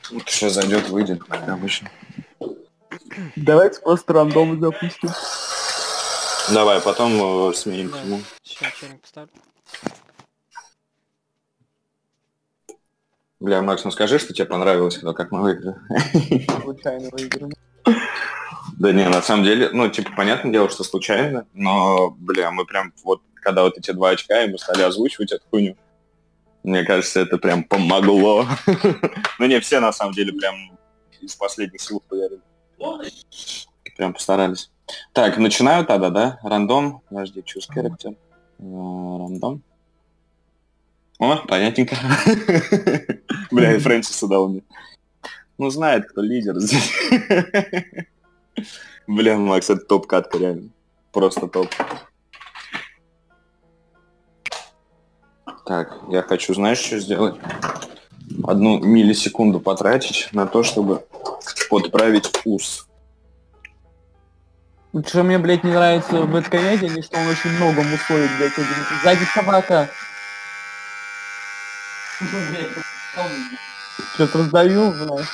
Вот сейчас зайдет, выйдет, как обычно. Давайте просто рандом запустим. Давай, потом сменим Да, тему. сейчас челлинг поставлю. Бля, Макс, ну скажи, что тебе понравилось, как мы выиграли. Случайно выиграли. Да не, на самом деле, ну, типа, понятное дело, что случайно, но, бля, мы прям вот, когда вот эти 2 очка, и мы стали озвучивать эту хуйню, мне кажется, это прям помогло. Ну не, все на самом деле прям из последних сил поверили. Прям постарались. Так, начинаю тогда, да? Рандом. Подожди, choose character. Рандом. О, понятненько. Бля, и Фрэнсиса дал мне. Ну, знает, кто лидер здесь. Бля, Макс, это топ-катка, реально. Просто топ. Так, я хочу, знаешь, что сделать? 1 миллисекунду потратить на то, чтобы подправить вкус. Что мне, блядь, не нравится в Бэткомедиане, что он очень много мусолит, блядь, сзади собака. Что-то раздавил, блядь.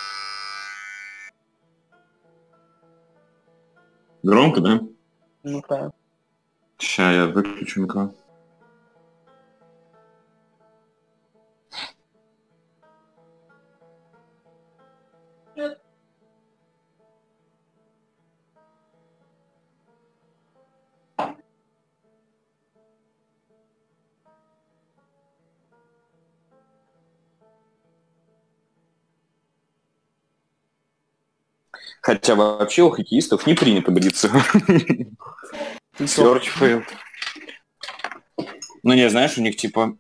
Громко, да? Ну так. Ща я выключу микро. Хотя вообще у хоккеистов не принято бриться. Search failed. Ну не, знаешь, у них типа...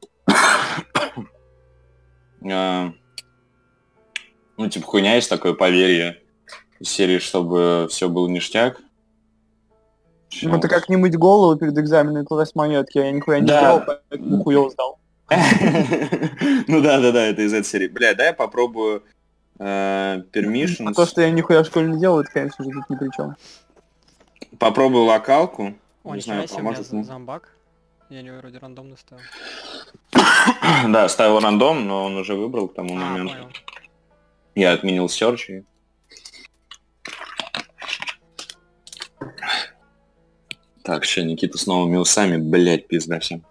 ну типа хуйня есть такое поверье из серии, чтобы все было ништяк. Ну ты как не мыть голову перед экзаменом и класть монетки, я нихуя не делал, поэтому хуёво сдал. Ну да, это из этой серии. Бля, дай я попробую permissions. А то, что я нихуя в школе не делал, это, конечно же, тут ни при чем. Попробую локалку. О, Не знаю, ничего себе, у меня поможет мне. зомбак. Я не вроде рандомно ставил. Да, ставил рандом, но он уже выбрал к тому моменту. Понял. Я отменил search и... Так, сейчас Никита с новыми усами, блять, пизда всем.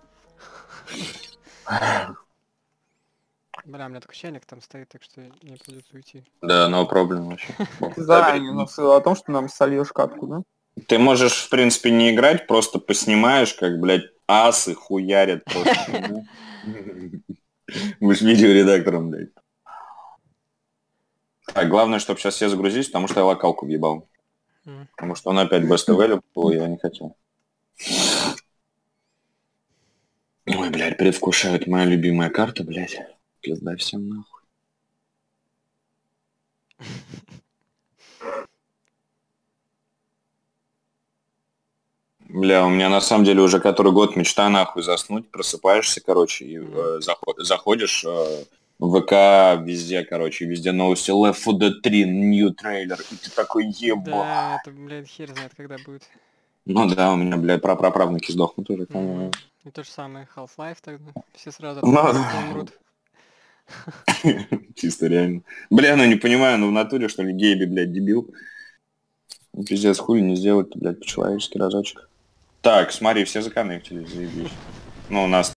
Бля, у меня только челик там стоит, так что не придется уйти. Да, no problem вообще. Ты заранее насыл о том, что нам сольешь катку, да? Ты можешь, в принципе, не играть, просто поснимаешь, как, блядь, асы хуярят просто. Будешь видеоредактором, блядь. Так, главное, чтобы сейчас все загрузились, потому что я локалку въебал. Потому что он опять best available, я не хотел. Ой, блядь, предвкушает моя любимая карта, блядь. Пизда всем нахуй. Бля, у меня на самом деле уже который год мечта нахуй заснуть, просыпаешься, короче, и заходишь в ВК везде, короче, везде новости Left 4 Dead 3, new трейлер, и ты такой еба. Да, это, блядь, хер знает, когда будет. Ну да, у меня, блядь, праправнуки сдохнут уже. И то же самое Half-Life тогда. Все сразу умрут. Чисто реально. Бля, ну не понимаю, ну в натуре, что ли, Гейби, блядь, дебил. Ну, пиздец, хули не сделать, блядь, по-человечески разочек. Так, смотри, все законнектились, заебись. Ну, у нас